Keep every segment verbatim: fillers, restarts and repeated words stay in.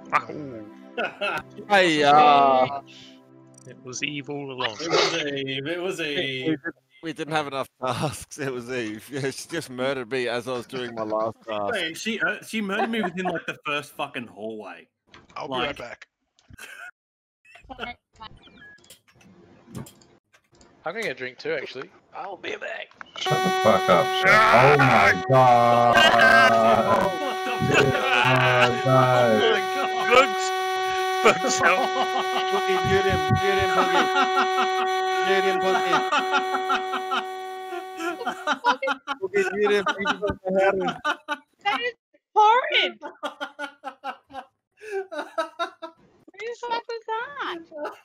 Hey, uh... It was Eve all along. It was Eve. It was Eve. We didn't have enough tasks. It was Eve. Yeah, she just murdered me as I was doing my last task. Wait, she uh, she murdered me within like the first fucking hallway. I'll like... be right back. I'm gonna get a drink too, actually. I'll be back. Shut the fuck up, Chef. Oh my god. Oh my god. Bugs! Bugs out. Boogie, mute him, mute him, Boogie. Mute him, Boogie. Boogie, mute him. That is horrid. What the fuck was that?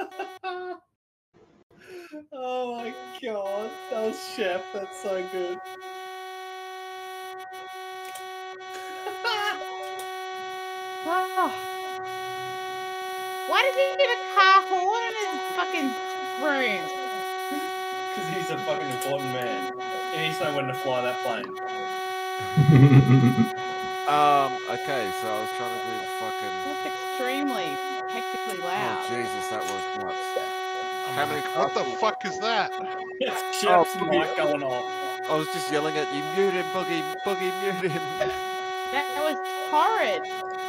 Oh my god, that was Chef, that's so good. Oh. Why does he have a car horn in his fucking room? Because he's a fucking important man. He needs to know when to fly that plane. um, okay, so I was trying to do fucking... That's extremely hectically loud. Oh, Jesus, that was nuts. How many What the fuck is that? It's Chef's Oh, mic going off. I was just yelling at you, mute him, Boogie, Boogie, mute him. That was horrid.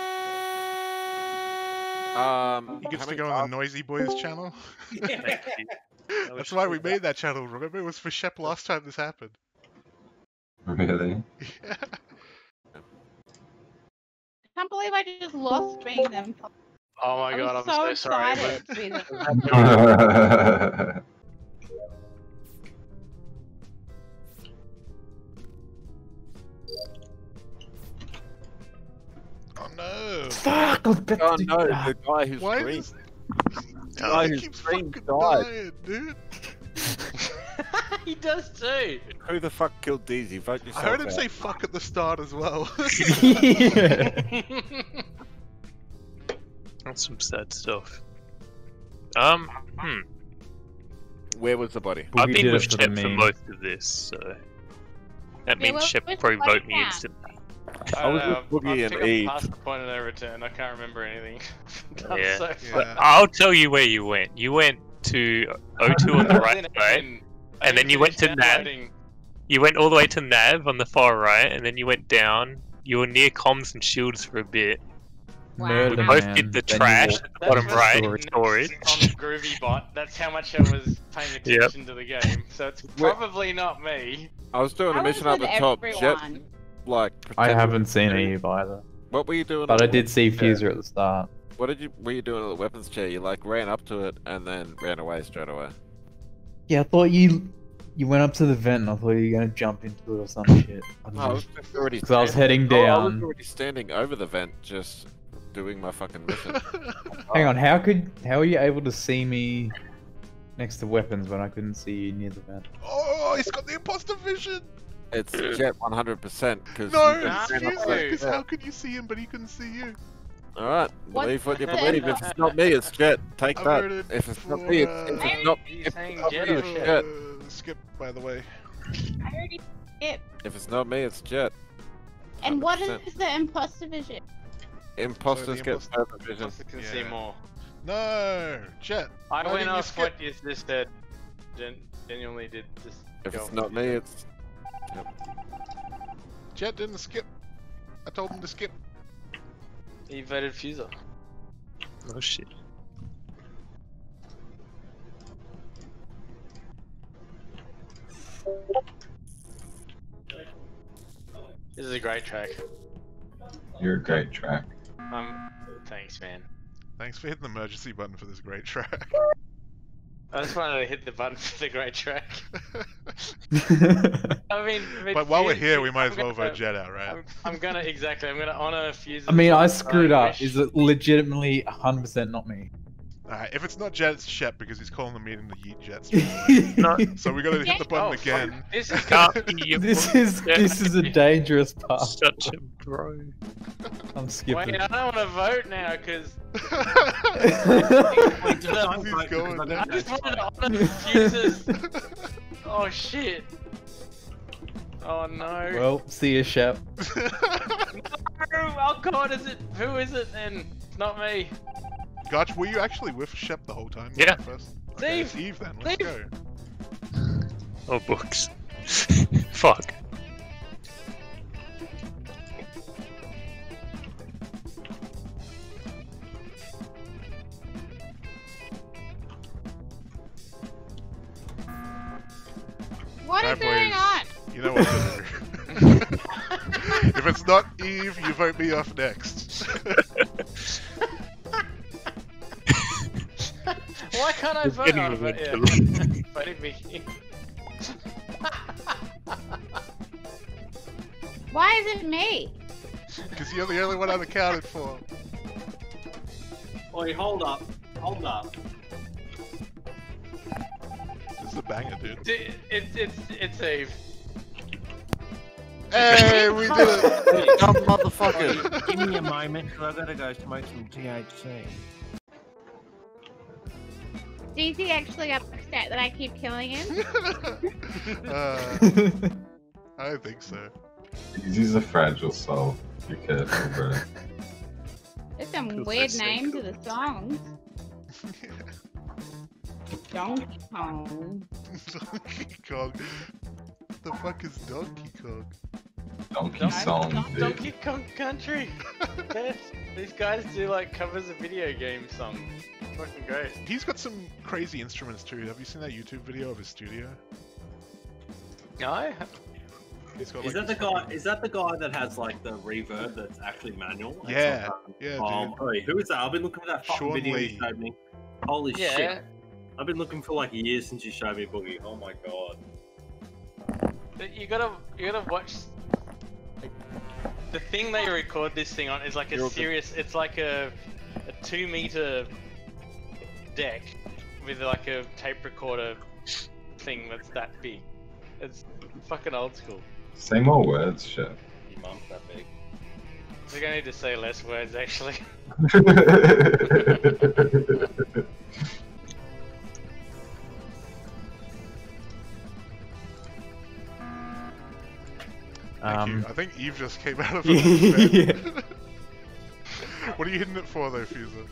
Um, He gets how to many go on tasks- the Noisy Boys channel. Thank you. That's why we made that channel, remember? It was for Shep last time this happened. Really? Yeah. I can't believe I just lost being them. Oh my I god, was I'm so so sorry. excited to be them. Oh no! Fuck! I was about Oh to do no, that. the guy who Why screamed. is... guy Oh, he who keeps screamed fucking died. dying, dude! He does too. Who the fuck killed Deezy? Vote I yourself heard him out. say fuck at the start as well. Yeah. That's some sad stuff. Um, hmm. Where was the body? I've Boogie been did with it for the Shep for meme. most of this, so... That Yeah, means well, Shep where's probably the body vote me now? instantly. I I was don't know, with Boogie I and think I'm Eve. past the point of no return. I can't remember anything. I'm Yeah. so Yeah. But I'll tell you where you went. You went to O two on the I was right in- side, in- and then you went to finished Nav. downloading- You went all the way to Nav on the far right, and then you went down. You were near comms and shields for a bit. Wow. We Murder both man. did the Then you trash walk- at the bottom That's right, next storage. on Groovy Bot. That's how much I was paying attention to the game. So it's probably not me. I was doing I a was mission up with the top. Jet, everyone. like. I pretending- haven't seen Eve either. What were you doing? But on I the- did see Fuser at the start. What did you? Were you doing at the weapons chair? You like ran up to it and then ran away straight away. Yeah, I thought you you went up to the vent and I thought you were gonna jump into it or some shit. I don't No, I know. was just already. Because I was standing- heading Oh, I was down. already standing over the vent, just doing my fucking mission. Hang on, how could how were you able to see me next to weapons when I couldn't see you near the vent? Oh, he's got the imposter vision! It's Jet one hundred percent because. No, Nah, it's you Fuser, because do. how could you see him but he couldn't see you? All right, What believe what you the- believe. If it's not me, it's Jet. Take I that. voted If it's not for, me, it's, uh, if it's not, He's if saying it's not me, Jet it's or Shep? Jet. Uh, skip, by the way. I already skipped. If it's not me, it's Jet. And what one hundred is the imposter vision? Imposters So the get imposter- further vision. Imposter can see Yeah. more. No, Jet. I why went didn't you off skip? what you just said. Gen genuinely did just. If go it's off not what me, you it's. Yep. Jet didn't skip. I told him to skip. said. He voted Fuser. Oh shit. This is a great track. You're a great track. Um, thanks, man. Thanks for hitting the emergency button for this great track. I just wanted to hit the button for the great track. I mean, But while we're Fuse- here, we might I'm as well gonna- vote Jet out, right? I'm, I'm gonna exactly. I'm gonna honor Fuser. I mean, I screwed up. Is it legitimately one hundred percent not me? Alright, if it's not Jet, it's Shep because he's calling the meeting the Yeet Jets. No. So we gotta hit the button Oh, again. fuck. This is Can't be your This is this is a dangerous path. such a bro. I'm Wait, skipping. I don't want to vote now because Wait, just don't He's vote going because I I don't just know. wanted to honor Fuser's. Oh shit. Oh no. Well, see you, Shep. No, oh god, is it? Who is it then? not me. Gotch, were you actually with Shep the whole time? Yeah. First? Okay, it's Steve! Eve then. Let's Steve! go. Oh, books. Fuck. What is Bad going boys. on? You know what to do. If it's not Eve, you vote me off next. Why can't I It's vote getting out of it? Yeah. ridiculous. Voted me. Why is it me? Because you're the only one unaccounted for. Oi, hold up. Hold up. This is a banger, dude. D- It's it's it's Eve. Hey, we did it! Dumb motherfucker. Give me a moment, because I've got to go smoke some T H C. D Z actually upset that I keep killing him. uh, I don't think so. He's a fragile soul. Be careful, bro. There's some Feels weird so names sick. of the songs. Donkey Kong. Donkey Kong. The fuck is Donkey Kong? Donkey Don- Song, Don- dude. Donkey Kong Country. Yes, these guys do like covers of video game songs. Fucking great. He's got some crazy instruments too. Have you seen that YouTube video of his studio? No. He's got, Is like, that the this guy? fucking- Is that the guy that has like the reverb that's actually manual? It's Yeah, like, yeah, Um, oi, who is that? I've been looking for that fucking Sean video Lee. you showed me. Holy Yeah. shit! I've been looking for like years since you showed me Boogie. Oh my god. But you gotta you gotta watch. Like, the thing that you record this thing on is like a You're good. serious. It's like a a two meter deck with like a tape recorder thing that's that big. It's fucking old school. Say more words, shit. Your mum's that big. We're gonna need to say less words actually. Thank Um, you. I think Eve just came out of Yeah. a vent. What are you hitting it for though, Fuser?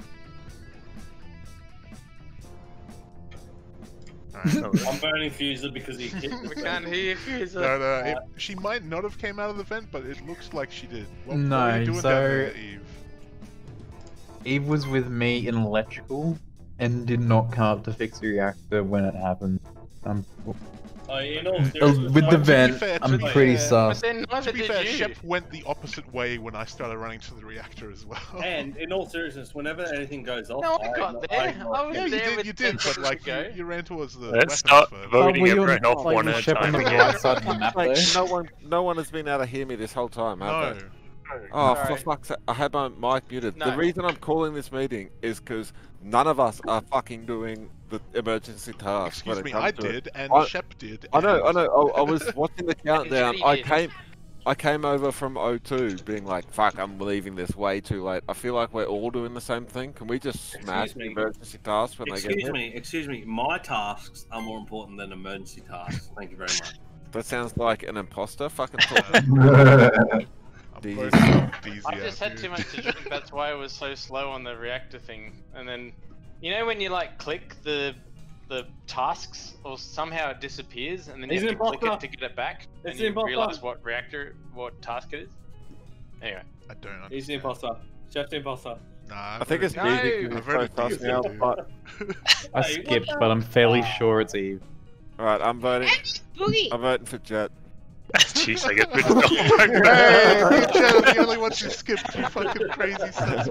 Alright. I'm burning Fuser because he hit We can't hear you. Fuser. No, no, it, she might not have came out of the vent, but it looks like she did. What, what No, are you doing so- down there, Eve? Eve was with me in electrical and did not come up to fix the reactor when it happened. Um, Oh, you know, uh, with the vent, fair, to I'm be pretty fair- But sus. then To neither be did fair, you. Shep went the opposite way when I started running to the reactor as well. And in all seriousness, whenever anything goes off, No, I got I, there. I, I was yeah, you there did, with you ten did, but seconds like ago. you, you ran towards the Let's weapons start first. voting were you every on the health plane one with at a Shep on time. the right side of the map Like, though? no one, no one has been able to hear me this whole time, have No. they? Oh, for Sorry. fuck's sake! I had my mic muted. The No. reason I'm calling this meeting is because none of us are fucking doing the emergency tasks. when Excuse it me, comes I to it. did, and I- Shep did. I know, I and- know. I, I was watching the countdown. He I did. came, I came over from O two, being like, "Fuck, I'm leaving this way too late." I feel like we're all doing the same thing. Can we just smash Excuse the me. emergency tasks when they get Excuse here? me, excuse me. My tasks are more important than emergency tasks. Thank you very much. That sounds like an imposter. Fucking talk. I'm Deezy. voting off Deezy I just out had here. too much to drink. That's why it was so slow on the reactor thing. And then, you know, when you like click the the tasks, or somehow it disappears, and then you He's have to an click it imposter. to get it back, It's and an you imposter. realize what reactor, what task it is. Anyway, I don't understand. he's the imposter. Chef's the imposter. Nah, I think it's No. easy I've because heard it's so it fast easy, now. dude. But I Hey, what skipped, the- but I'm fairly sure it's Eve. all right, I'm voting. Boogie. I'm voting for Jet. Jeez, I get rid Oh of my god, me and Jet are the only ones who skipped, you fucking crazy sons of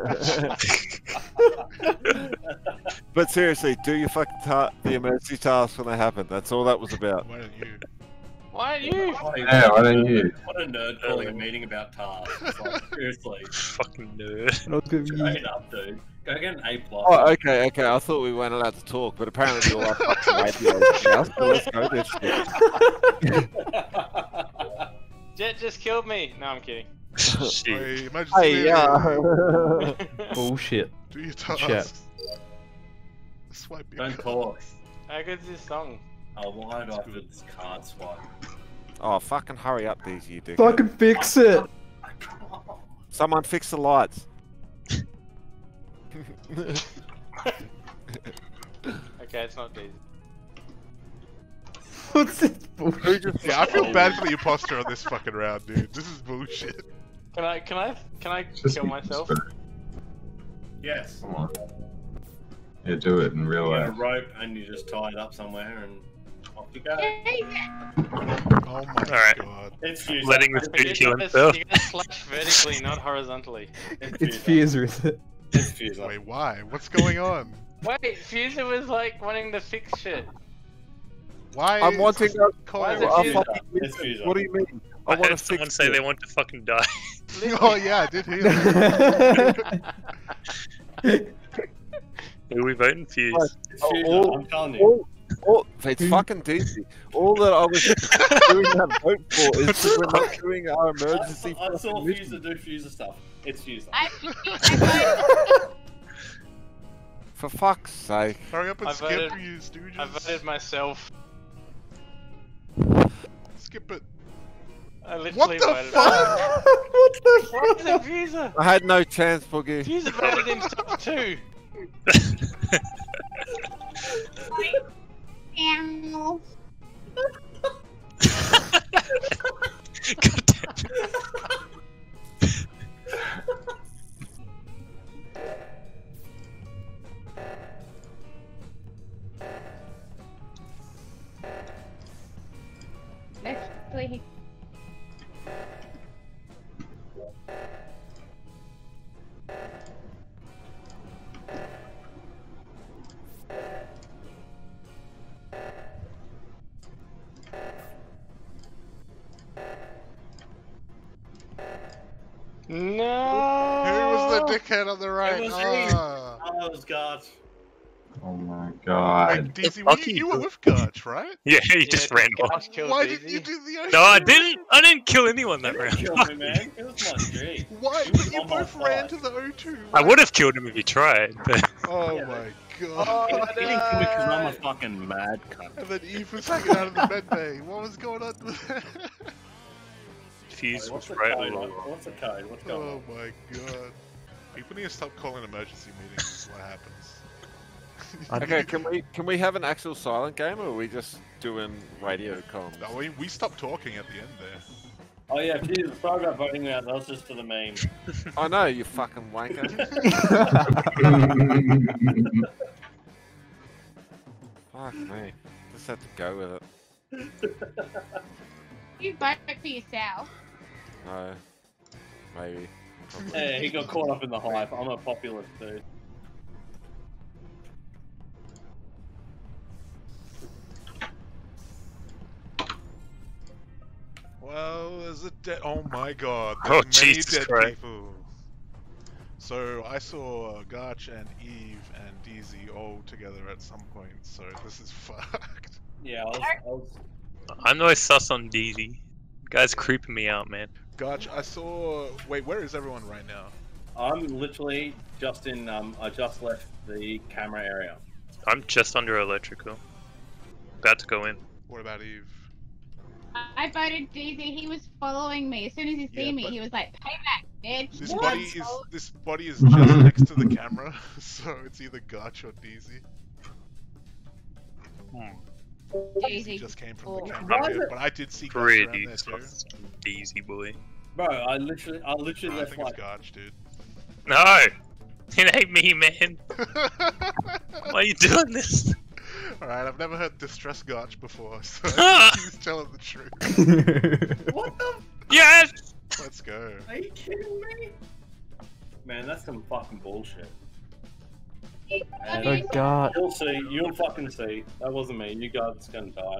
bitch. But seriously, do your fucking ta- the emergency tasks when they happen. That's all that was about. Why don't you? why are you? Yeah, why don't you? What a nerd calling a meeting about tasks. It's like, seriously, fucking nerd. Not good for you. straight up, dude. Go get an A plus. Oh, okay, okay. I thought we weren't allowed to talk, but apparently we all have fucking radios now. So let's go this shit. Jet just killed me. No, I'm kidding. Shit. Wait, emergency Hey, meeting. yeah. Bullshit. Do your Chat. tasks. Swipe your Don't talk. How good's this song? Oh, why do I have to do this card swipe? Oh, fucking hurry up, these you dickhead. Fucking fix it! Someone fix the lights. Okay, it's not Daisy. What's this Who bullshit? just Yeah, I feel bad for the imposter on this fucking round, dude. This is bullshit. Can I? Can I? Can I Just kill myself? Yes. Come on. Yeah, do it in real You get a life. rope and you just tie it up somewhere and off you go. Oh my Alright. god. It's Fuse. Letting this You dude kill gotta, himself. you gotta slash vertically, not horizontally. It's Fuser, is it? It's Fuse. Wait, why? What's going on? Wait, Fuser was like wanting to fix shit. Why? I'm is wanting this a- Why is Kyle? it I Fuser? fucking It's Fuse. What do you mean? I, I want to heard someone fix say it. they want to fucking die. Oh yeah, I did hear that. Who are we voting? Fuse. It's Oh, Fuse. all- I'm telling you. all, all, it's fucking easy. All that I was doing that vote for is that we're not doing our I, emergency I saw fucking Fuse mission. do Fuse stuff. It's Fuse. I, I For fuck's sake. Hurry up and I skip voted- for you, stooges. I voted myself. Skip it. I literally What the voted fuck? myself. What the Why is it Fuser? I had no chance, Boogie. Fuser voted himself too. Ow. God damn it. Actually, No. Who was the dickhead on the right? was me. Ah. Oh, it was God. Oh my Wait, god. Daisy, were you, Fuck you you. were with Gutch, right? Yeah, he Yeah, just ran off. Gosh killed Why Daisy. didn't you do the No, I didn't. I didn't kill anyone that You round. killed me, man. It was my G. Why? He was But you on my both ran side. to the O two. I would have killed him if he tried, but Oh Yeah, my He god. didn't kill me because I'm a fucking mad cunt. And then Eve was hanging out in the med bay. What was going on there? Fuse Wait, what's was the right code? all along. What's the code? What's going Oh on? my god. People need to stop calling emergency meetings. This is what happens. Okay, can we can we have an actual silent game, or are we just doing radio comms? No, we, we stopped talking at the end there. Oh yeah, Jesus, sorry about voting me out. That was just for the meme. I know, you fucking wanker. Fuck me. Just have to go with it. you vote for yourself. No. Maybe. Probably. Yeah, he got caught up in the hype. I'm a populist dude. Well, there's a dead. Oh my god. Oh, There's many Jesus dead Christ. people. So I saw Garch and Eve and Deezy all together at some point. So this is fucked. Yeah, I was, I was I'm always sus on D D. Guy's creeping me out, man. Garch, I saw. Wait, where is everyone right now? I'm literally just in. Um, I just left the camera area. I'm just under electrical. About to go in. What about Eve? I voted D Z. He was following me. As soon as he see Yeah, me, but- he was like, "Payback, bitch." This What? body is this body is just next to the camera, so it's either Garch or Deezy. He Daisy. just came from Oh. the Why camera, is yeah, it- but I did see Garch around Pretty there too. sus on Deezy boy. Bro, I literally, I literally I left think it's like. Garch, dude. No! It ain't me, man. Why are you doing this? Alright, I've never heard distress Garch before, so Ah! he's telling the truth. What the? Yes! Let's go. Are you kidding me? Man, that's some fucking bullshit. I Oh mean, god. You'll see. You'll fucking see. That wasn't me. You guys gonna die.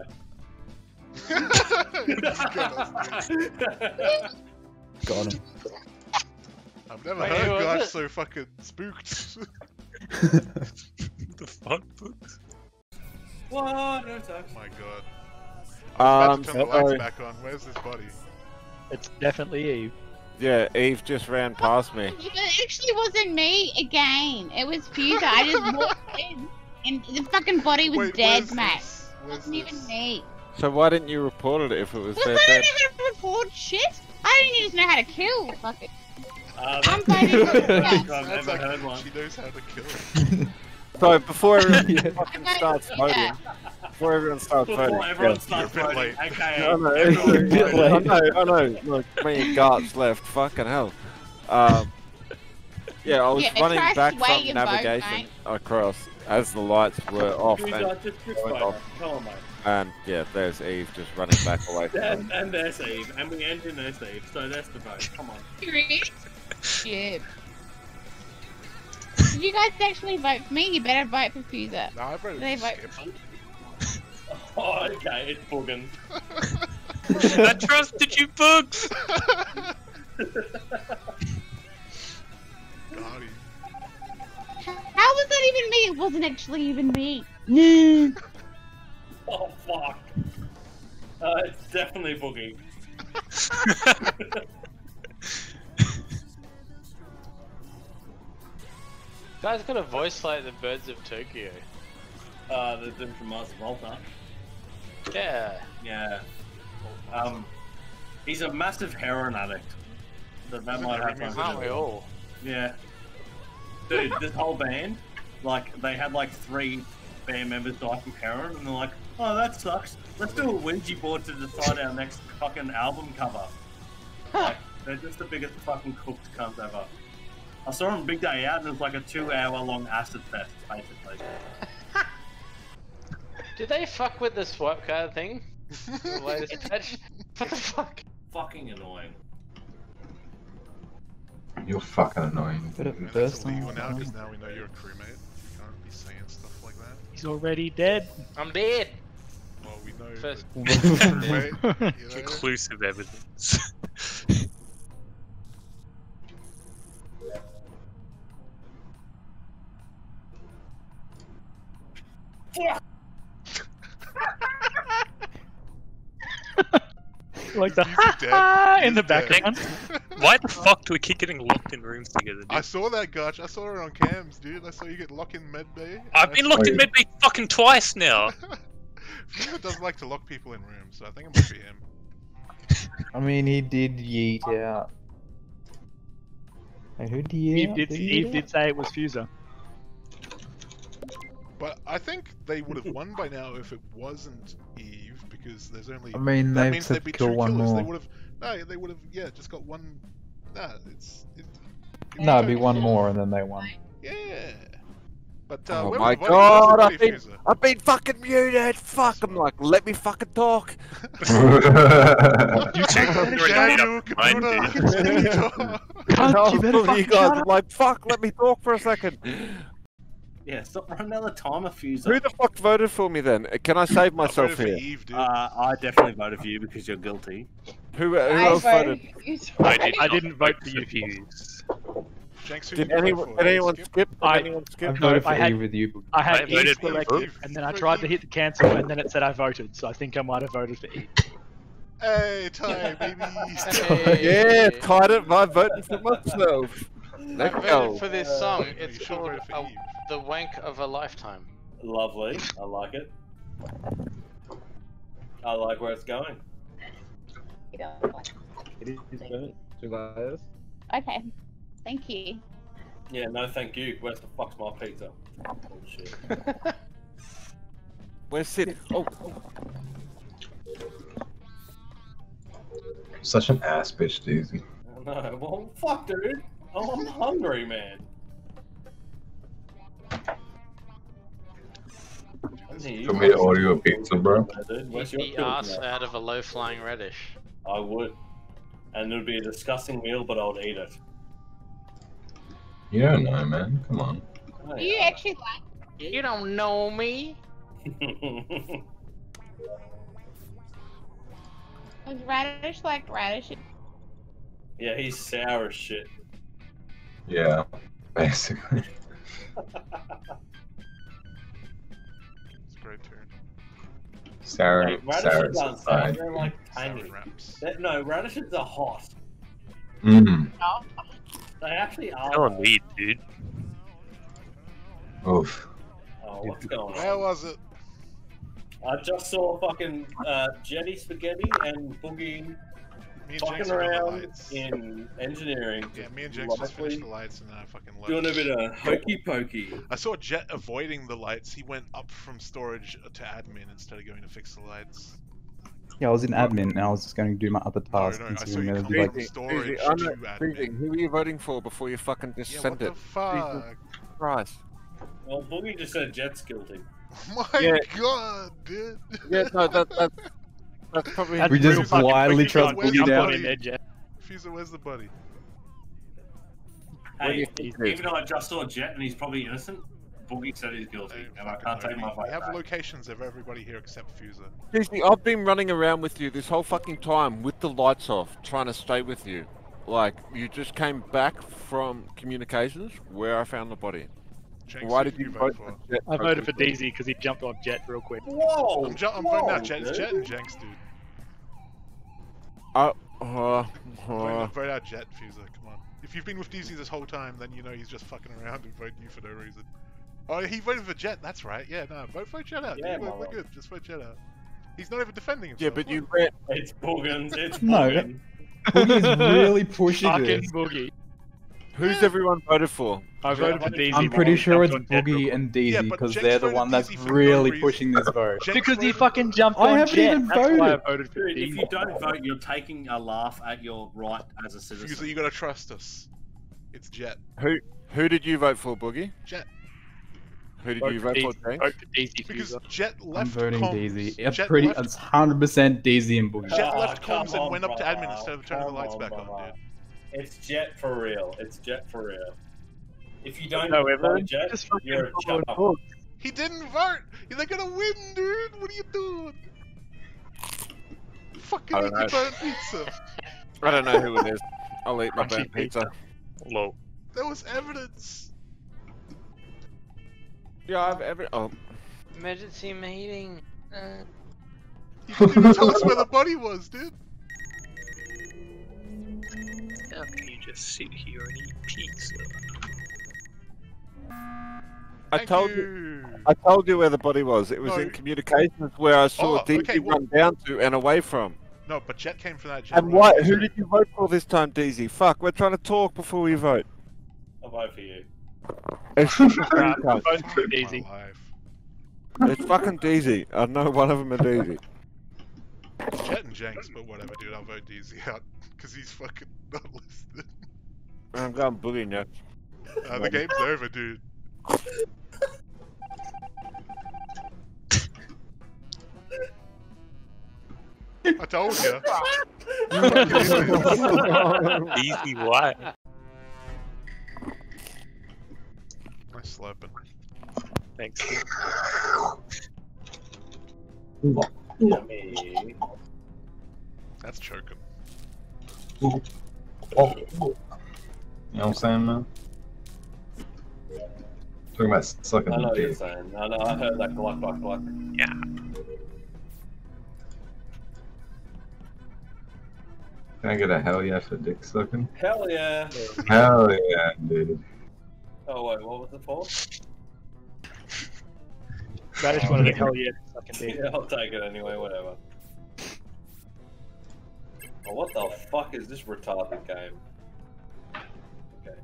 Got him. I've never Wait, heard who was Garch it? so fucking spooked. The fuck, books? What? No attacks. My god. I was Um, about to turn the so- lights back on. Where's this body? It's definitely Eve. yeah, Eve just ran past me. it actually wasn't me again. It was Fuser. I just walked in, and the fucking body was Wait, dead, where's mate. this? It Where's wasn't even this? me. So why didn't you report it if it was Because I that don't dead? know how to report shit. I don't even know how to kill. Fuck it. Uh, I'm that's voting the for first Fuse. I've That's ever like, heard one. she knows how to kill it. So before everyone Yeah. fucking I'm starts voting for voting, Fuse. before everyone starts Before voting, everyone Yeah. starts You're a bit voting, late. aka I know, everyone You're a bit voted. I late. know, I know. Look, me and Gart's left. Fucking hell. Um, yeah, I was Yeah, running try back sway from your vote, navigation mate. across as the lights were off, Who's and, uh, just just Going vote. off. Come on, mate. and yeah, there's Eve just running back away from And, them. and there's Eve, and we end in there's Eve, so there's the vote. Come on. Shit. Did you guys actually vote for me? You better vote for Fuser. Nah, I voted They for vote Skip. for me. Oh, okay, it's Boogan. I trusted you, Bugs! God, he- How was that even me? It wasn't actually even me. No. Oh, fuck. Uh, it's definitely Boogie. Guy's got a voice like the Birds of Tokyo. Uh, the dude from Mars Volta. Yeah. Yeah. Um, he's a massive heroin addict. So that Isn't might every have musician? something Aren't to we do with all? it. Yeah. Dude, this whole band, like, they had like three band members die from heroin, and they're like, oh, that sucks. Let's do a Ouija board to decide our next fucking album cover. Like, they're just the biggest fucking cooked cunts ever. I saw him Big Day Out, and it was like a two-hour-long acid fest, basically. Did they fuck with the swap card thing? The latest patch? What the fuck? Fucking annoying. You're fucking annoying. But at And first that's illegal time, now because now we know you're a crewmate. You can't be saying stuff like that. He's already dead. I'm dead! Well, we know First- that you're a crewmate, you know? Conclusive evidence. Like the He's ha dead. ha in He's the dead. background. Why the fuck do we keep getting locked in rooms together, dude? I saw that, Gotch. I saw it on cams, dude. I saw you get locked in medbay. I've been locked in Wait. medbay fucking twice now. Fuga doesn't like to lock people in rooms, so I think it might be him. I mean, he did yeet out. Wait, who did he yeet Eve out? did, Did he Eve yeet did out? say it was Fuser. But I think they would have won by now if it wasn't Eve, because there's only. I mean, that they've means said there'd be kill two one killers. They more. would have. No, they would have. Yeah, just got one. Nah, it's. It, it No, it'd be totally- one more and then they won. Yeah. But uh, Oh where my was the voting? god, Where's I've the been, voting, Fuser? I've been fucking muted! Fuck, I'm like, let me fucking talk! You check your Shut data, up, mine, computer. dude. Continue to talk. Cunt, I was you better talking to fucking you guys, shut I'm like, fuck, let me talk for a second! Yeah, stop running out of timer, Fuser. Who the fuck voted for me then? Can I save I myself voted for here? Eve, dude. Uh, I definitely voted for you because you're guilty. Who, who I else voted? voted for Fuser. I did I not didn't vote for for you, Fuse. Jenks, who Did, you vote anyone, for? did anyone Skip? skip? Did I- anyone I skip? voted for I had- Eve with you. I had I voted Eve for selected, Eve. and then I For tried to Eve. hit the cancel, and then it said I voted, so I think I might have voted for Eve. Hey, tie, baby. Yeah, tied it by voting for myself. I Let's voted go. for this song. You It's should called vote for uh, Eve. The Wank of a Lifetime. Lovely. I like it. I like where it's going. It is good. Julius. Okay. Thank you. Yeah, no thank you. Where's the fuck's my pizza? Bullshit. Where's Sid? Oh, Such an ass bitch, Daisy. No, well, fuck, dude. Oh, I'm hungry, man. You want me to order you a pizza, bro? Dude, where's Eat your the pizza? ass out of a low-flying radish. I would. And it would be a disgusting meal, but I would eat it. You don't know, man. Come on. Oh, Do you yeah. actually like You don't know me. was radish like radish? Yeah, he's sour as shit. Yeah, basically. It's a great turn. Sour, Like, sour, radishes aren't sour, side. they're like Sour tangy. wraps. They- no, radishes are hot. Mmm. They actually are. You're on hot. weed, dude. Oof. Oh, what's going Where on? was it? I just saw fucking uh, Jenny Spaghetti and Boogie Me and fucking Jenks were on the around lights. in engineering. Yeah, me and Jenks just Lovely. finished the lights and then I fucking left. Doing a bit of hokey pokey. I saw Jet avoiding the lights. He went up from storage to admin instead of going to fix the lights. Yeah, I was in admin and I was just going to do my other task. no, I considering saw you there'd come be, like, from storage Easy, I'm to not- admin. Easy, who are you voting for before you fucking just Yeah, send what it? the fuck? Christ. Well, Boogie just said Jet's guilty. My Yeah. god, dude. Yeah, no, that, that, that's probably... That's We just real fucking blindly quick. trust Where's Boogie the now. body? in there, Jet. Fuser, where's the buddy? What do Hey, you think it is? even though I just saw Jet and he's probably innocent, Boogie said he's guilty, Don't and I fucking can't know take me. my We vote have back. locations of everybody here except Fuser. Seriously, I've been running around with you this whole fucking time with the lights off, trying to stay with you. Like, you just came back from communications where I found the body. Jenks, Why who did you vote vote for? for Jet? I voted for D Z because he jumped on Jet real quick. Whoa! I'm, ju I'm whoa, voting out Jet, dude. Jet and Jenks, dude. Uh, uh, Vote, uh, vote out Jet, Fuser, come on. If you've been with D Z this whole time, then you know he's just fucking around and voting you for no reason. Oh, he voted for Jet, that's right. Yeah, no, vote, vote Jet out. Yeah, dude. We're, my we're lord. good, just vote Jet out. He's not even defending himself. yeah, but Look. you ran... It's Boogans, it's No, Boogan. Boogie's really pushing Fucking this. Boogie. Who's everyone voted for? I voted for D Z. I'm pretty sure it's Jumped on Jet real Boogie quick. and Yeah, Daisy but because Jenks they're the voted one that's D Z for no really reason. pushing this vote. Jenks Because he voted- fucking jumped I on haven't Jet. even That's why I voted. voted for Dude, D if Z. you don't vote, you're taking a laugh at your right as a citizen. Fuser, you gotta trust us. It's Jet. Who Who did you vote for, Boogie? Jet. Who did Vote you for vote D Z. for, James? Vote for D Z. Because Fuser. Jet I'm left voting comms. Daisy. It's Jet pretty. left, It's one hundred percent Daisy and Boogie. Jet Oh, left come comms and on, went up to brother. admin instead of turning the Come lights on, back on, brother. dude. It's Jet for real. It's Jet for real. If you don't No, vote evidence. Jet, Just fucking you're a follow chump. books. He didn't vote! They're gonna win, dude! What are you doing? Fucking I eat don't your know. burnt pizza! I don't know who it is. I'll eat my Crunchy burnt pizza. Lol. There was evidence! Yeah, I've ever... Oh, Emergency meeting. Uh, You didn't even tell us where the body was, dude! How can you just sit here and eat pizza? I Thank told you... you! I told you where the body was. It was No. in communications where I saw Oh, D G okay, well- run down to and away from. No, but Jet came from that Jet. And right? what? Who did you vote for this time, D Z? Fuck, we're trying to talk before we vote. I'll vote for you. It's fucking Right, cunt. vote for My D Z. life. It's fucking D Z. I know one of them are D Z. Jet and Jenks, but whatever, dude. I'll vote D Z out because he's fucking not listed. I'm going Boogie now. Uh, the game's over, dude. I told you. Easy what? Nice slurping. Thanks. Yummy. That's choking. You know what I'm saying, man? Talking about sucking I know what you're dick. saying. I know. I heard that gluck gluck gluck. Yeah. Can I get a hell yeah for dick sucking? Hell yeah. Hell yeah, dude. Oh wait, what was it for? That is one of the hell yeah fucking D Z. Yeah, I'll take it anyway. Whatever. Oh, what the fuck is this retarded game? Okay.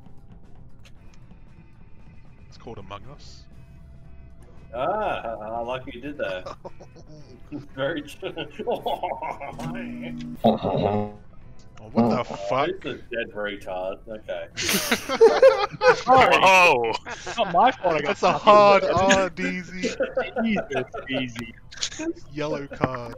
It's called Among Us. Ah, I like what you did there. Very true. Oh, Oh, what the fuck? This is dead retard. Okay. Oh! It's not my fault I got That's a fucking hard voted. R, D Z. Jesus, easy. Yellow card.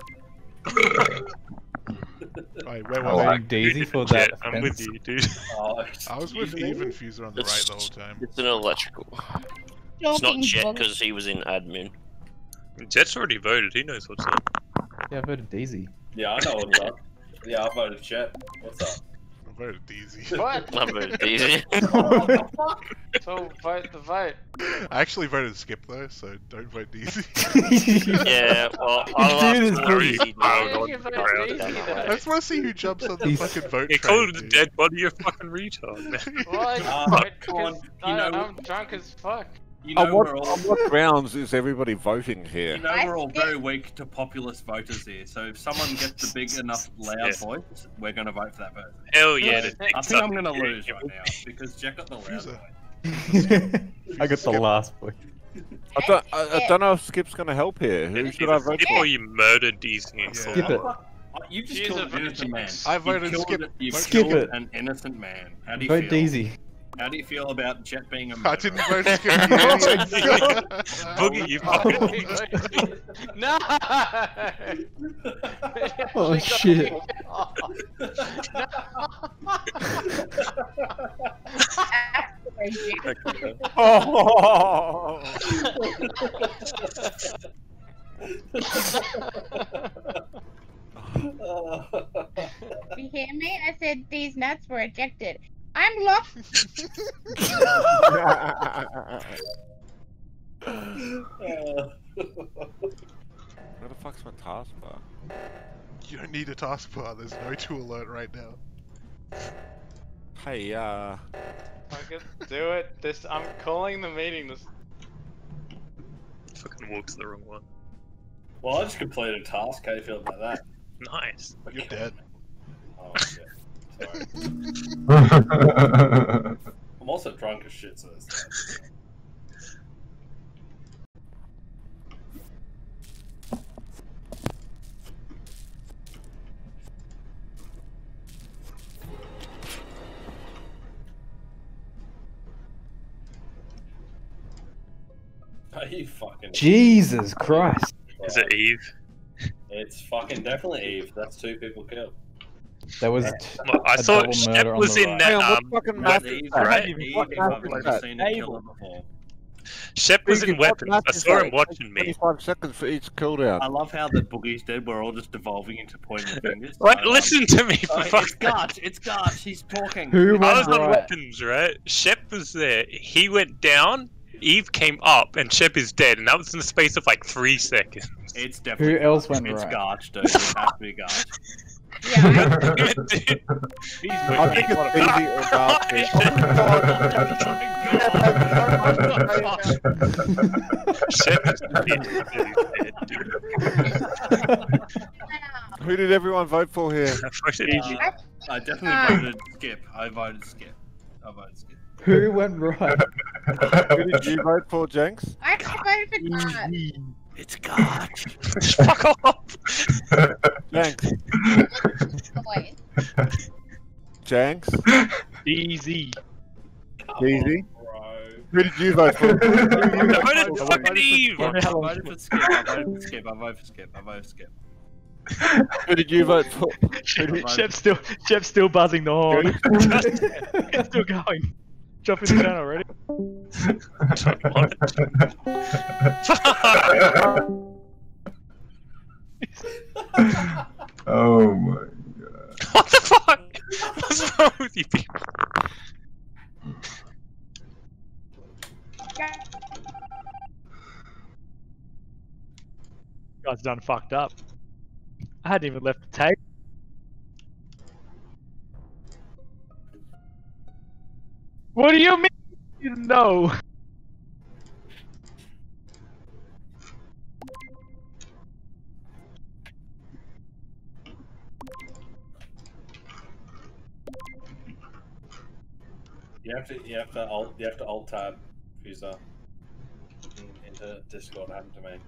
Right, where I was I? like Daisy for that. Jet, I'm with offense. you, dude. Oh, I was with excuse me? even Fuser on the right It's, the whole time. it's an electrical. It's not Talking Jet book. because he was in admin. Jet's already voted. He knows what's up. Yeah, I voted Daisy. Yeah, I know what's up. Yeah, I voted Chet. What's up? I voted D Z. what? I voted Daisy. What the fuck? So vote the vote. I actually voted Skip though, so don't vote D Z. Yeah, well, I'll Dude, ask it's for pretty- easy. Why No, did you vote around Daisy down that though? way. I just want to see who jumps on the He's- fucking vote He train. called the dude. dead body a fucking retard, man. Why? Uh, Vote come on, because you I- know- I'm drunk as fuck. You know on, what, we're all, on what grounds is everybody voting here? you know we're all very weak to populist voters here. So if someone gets the big enough loud Yeah. voice, we're gonna vote for that person. Hell yeah. So, the I dick's think up I'm gonna in here. lose right now because Jack got the loud Who's a- voice. I got the last point. I don't, I, I don't know if Skip's gonna help here. Who should I vote Skip for? or you murdered D C and Yeah. Thor. Skip it. You just Here's killed a an innocent man. vote. I You voted killed- skip. You Skip killed it. an innocent man. How do you Vote feel? Daisy. How do you feel about Jet being a I murderer? didn't vote skip. Oh you my idiot. Boogie, you fucking No! Oh shit. Oh! You hear me? I said these nuts were ejected. I'm locked. Where the fuck's my taskbar? You don't need a taskbar. There's no tool alert right now. Hey, uh... Fucking do it. This I'm calling the meeting. This fucking walked to the wrong one. Well, I just completed a task. How do you feel about that? Nice. You're dead. Oh, shit. Sorry. I'm also drunk as shit, so it's Are you fucking? Jesus Christ. Is it Eve? It's fucking definitely Eve. That's two people killed. That was. Well, I a saw double Shep murder on was the in right. that. Hang on, what Um, fucking what- map is Eve, that? right? Eve, What if map I've is never that? seen a killer before. Shep was in Boogie, what weapons. map I is saw that? him watching me. twenty-five seconds for each cooldown. I love how that Boogie's dead. We're all just devolving into pointing fingers. What? I love- Listen to me, Oh, for it's fuck's sake. Garch. It's Garch. He's talking. Who I went was on right? weapons, right? Shep was there. He went down. Eve came up, and Shep is dead, and that was in the space of like three seconds. It's definitely. Who else Garch. went It's right? Garch, dude. It has to be Garch. Yeah. Dude, I think it's easy or dark. Shep is dead, dude. Who did everyone vote for here? Easy. Uh, I definitely Ah. voted Skip. I voted Skip. I voted Skip. Who went right? Who did you vote for, Jenks? I voted for God. It's Garch. Fuck off. Jenks. Boys. Jenks. Easy. Easy. Bro. Who did you vote for? I voted for fucking Eve. I voted for Skip. I voted for Skip. I voted for Skip. I voted for Skip. Who did you vote for? Who did- Shep's still, Shep's still buzzing the horn. It's still going. Jump in the channel, ready? Oh my god. What the fuck? What's wrong with you people? You guys done fucked up. I hadn't even left the tape. What do you mean? You didn't know. You have to, you have to alt, you have to alt tab user in- into Discord. Happened to me.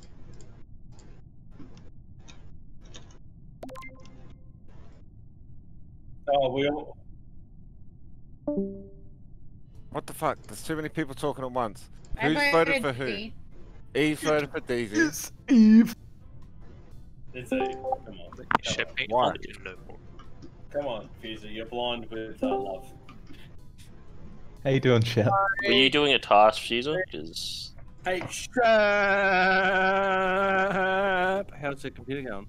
Oh, we all. What the fuck? There's too many people talking at once. I Who's voted for who? Steve. Eve voted for Daisy. It's Eve. It's a. Come on. Shep ain't Why? on it no more. Come on, Fuser. You're blind with uh, love. How you doing, Shep? Were you doing a task, Fuser? Because Hey, Shep! How's the computer going?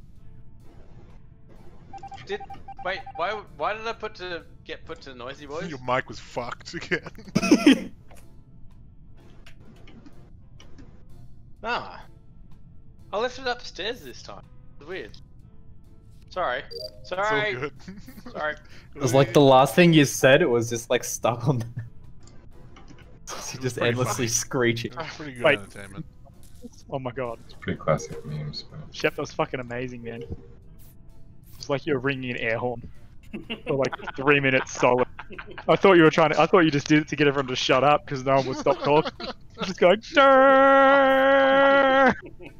did wait. Why? Why did I put to get put to noisy voice? Your mic was fucked again. Nah. I left it upstairs this time. It's weird. Sorry. It's all Sorry. good. Sorry. It was like the last thing you said. It was just like stuck on. Just, just pretty endlessly funny. screeching. It was pretty good Wait. entertainment. Oh my god. It's pretty classic memes, man. Shep, that was fucking amazing, man. It's like you're ringing an air horn for like three minutes solid. I thought you were trying to. I thought you just did it to get everyone to shut up because no one would stop talking. Just going. "Durr!"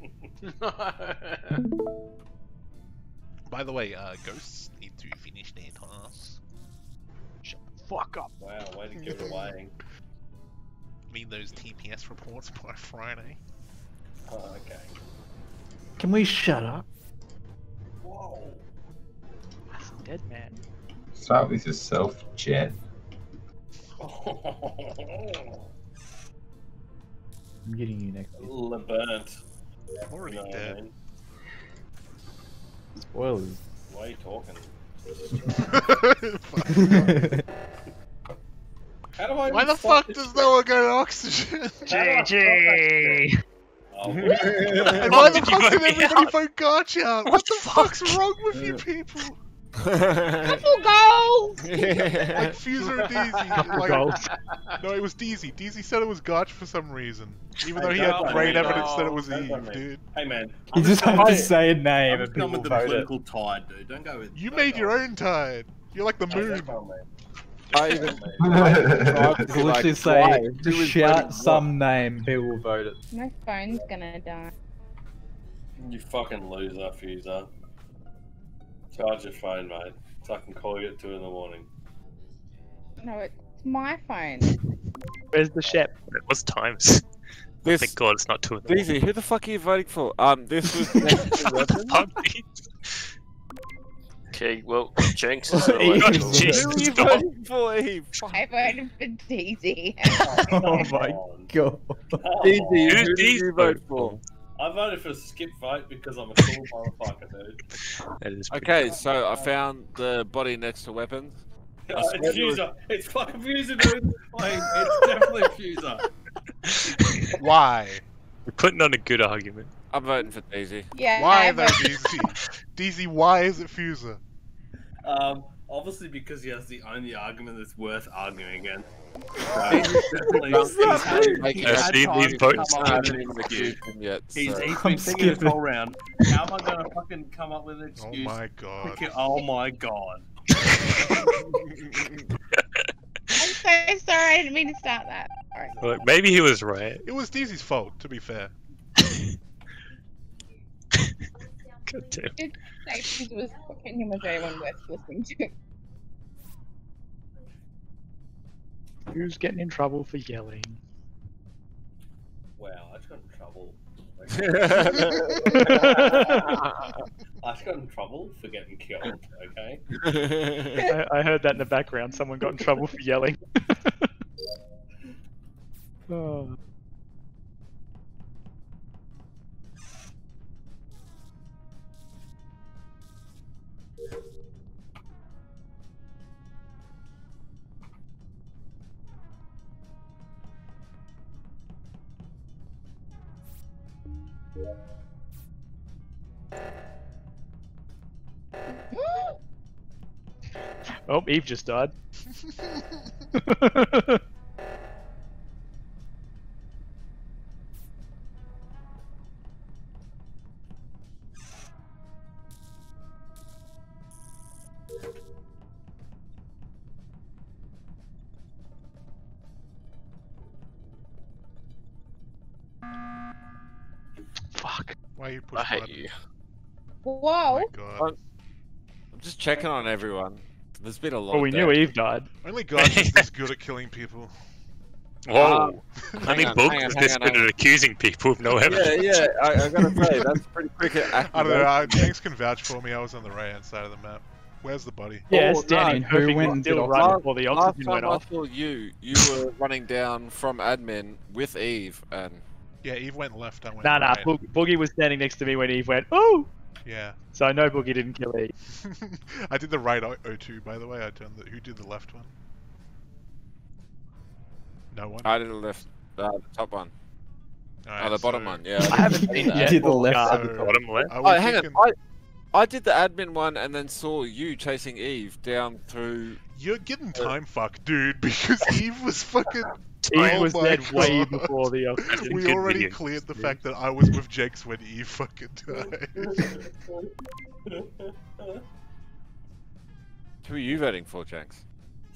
By the way, uh, ghosts need to finish their tasks. Shut the fuck up. Wow, way to give it away. Need those T P S reports by Friday. Oh, okay. Can we shut up? Whoa. That's a dead man. Start with yourself, Jet. I'm getting you next week. Le burnt. I'm already You know what I dead. mean? Spoilers. Why are you talking? How do I Why even the stop fuck this does shit? no one go to oxygen? How do I stop G that shit? Oh, And Why why the did you fuck vote did me everybody out? vote Gotcha? What, What the the fuck's fuck? wrong with you people? Couple goals. Like Fuser and Deezy. Like, goals. no, it was Deezy. Deezy said it was Gotch for some reason. Even Hey, though he don't had blame great me. evidence that it was Don't blame Eve, me. dude. Hey man, You I'm just going have to with- say a I'm name and just going people with the vote it. political tide, dude. Don't go with. You don't made go your with- own tide. You're like the Oh, moon. don't go, man. I even Just literally say, just shout some name, people will vote it. My phone's gonna die. You fucking loser, Fuser. Charge your phone, mate. So I can call you at two in the morning. No, it's my phone. Where's the Shep? It was times. This Thank God it's not two in the Easy. Who the fuck are you voting for? Um, this was next to weapons. morning. Okay, well, Jenks is Eve. electrical. Who Jesus, are you stop. voting for, Eve? Fuck. I voted for Daisy. Oh my on. god. Come Easy. on. Who Who's did these you vote vote for? I voted for skip vote because I'm a cool motherfucker, dude. That is pretty Okay, so I found the body next to weapons. Oh, swear it's it was- Fuser. It's fucking Fuser, dude. Wait, it's definitely Fuser. Why? We're putting on a good argument. I'm voting for Daisy. Yeah. Why I though, voted- Deezy? Deezy, why is it Fuser? Um, obviously because he has the only argument that's worth arguing against. So, definitely, What's he's that had, mean? he's I've had seen time these to votes. come I up haven't with an even excuse. accused him yet. He's, so- he's I'm been thinking this skipping. whole round. How am I gonna fucking come up with an Oh excuse? my god. Because- oh my god. I'm so sorry. I didn't mean to start that. Sorry. Look, maybe he was right. It was Deezy's fault, to be fair. God damn. It was fucking him was anyone worth listening to. Who's getting in trouble for yelling? Wow, I just got in trouble. I I just got in trouble for getting killed, okay? I, I heard that in the background. Someone got in trouble for yelling. Oh. Oh, Eve just died. Fuck. Why you push I hate button? you. Oh Whoa. my god. I'm just checking on everyone. There's been a lot. Well, we of knew deaths. Eve died. Only God is this good at killing people. Whoa. I hang mean, on, Bulk hang on, was hang this on, good hang at on. accusing people with no evidence. Yeah, yeah. I, I gotta say that's pretty quick at I don't know, uh, Jenks can vouch for me, I was on the right hand side of the map. Where's the body? Yeah, Oh, standing no, who perfectly went and still did right oxygen? before the Last oxygen time went I off. saw you, you were running down from admin with Eve, and Yeah, Eve went left, I went Nah, nah, right. Bo- Boogie was standing next to me when Eve went, ooh! Yeah. So I know Boogie didn't kill Eve. I did the right O two, by the way. I turned the. Who did the left one? No one. I did the left, uh, the top one. Alright, Oh, the bottom so- one. Yeah. I haven't seen You yet. did the left Uh, side. So, Bottom left. I Oh, was hang on. thinking- I, I did the admin one and then saw you chasing Eve down through. You're getting time fucked, dude, because Eve was fucking Eve Oh was my dead way God. before the. Uh, That's a We good already video. cleared the fact that I was with Jakes when Eve fucking died. Who are you voting for, Jax?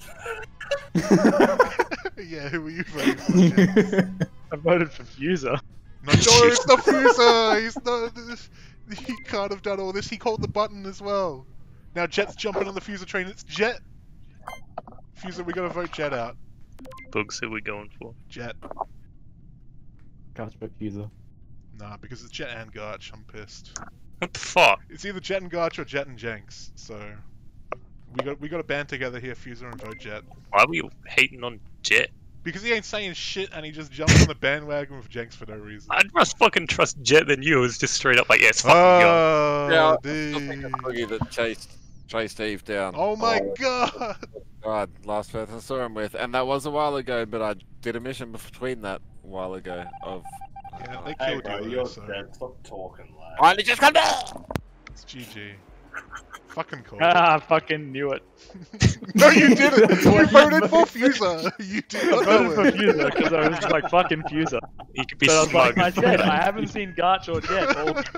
Yeah, who were you voting for, Jakes? I voted for Fuser. No, no, it's not Fuser! He's not. This, he can't have done all this. He called the button as well. Now Jet's jumping on the Fuser train. It's Jet. Fuser, we gotta vote Jet out. Bugs, who we going for? Jet. Gosh, for Fuser. Nah, because it's Jet and Garch. I'm pissed. What the fuck? It's either Jet and Garch or Jet and Jenks. So we got we got to band together here, Fuser, and vote Jet. Why were you hating on Jet? Because he ain't saying shit and he just jumps on the bandwagon with Jenks for no reason. I'd just fucking trust Jet than you. It was just straight up like, yeah, it's fucking Oh, Yeah, I dude. still think it's Boogie that chased chased Eve down. Oh my Oh, god! God, last person I saw him with, and that was a while ago. But I did a mission between that a while ago of. Yeah, they Hey, killed bro, you, you're though, so dead. Stop talking, lad. I only just come down. it's G G. Fucking cool. Ah, I fucking knew it. No, you didn't! You voted for Fuser! You did I not voted know for it! Fuser because I was like fucking Fuser. You could be But I was smug. like, I said I haven't seen Garch or Jet.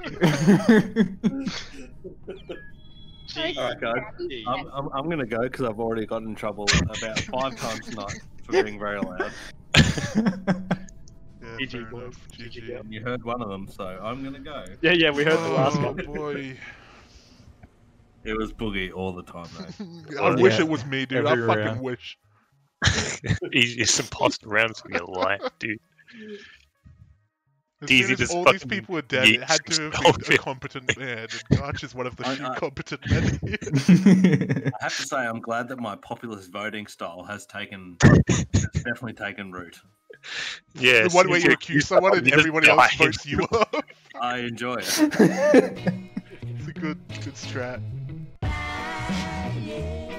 All Alright, guys. I'm, I'm, I'm gonna go because I've already got in trouble about five times tonight for being very loud. Yeah, G G, fair boys. enough. G G, G G. yeah. And you heard one of them, so I'm gonna go. Yeah, yeah, we heard the last Oh one. boy. It was Boogie all the time, though. I wish Yeah. it was me, dude. I Every fucking round. wish. Easiest imposter rounds in your life, dude. As Easy soon as just all these fucking people were dead, it yeets had to have himself been a in. competent man, and Garch is one of the I- few I- competent men here. I have to say, I'm glad that my populist voting style has taken, has definitely taken root. Yeah. The one where you accuse someone and you just everybody else died. votes you up. I enjoy it. It's a good, good strat.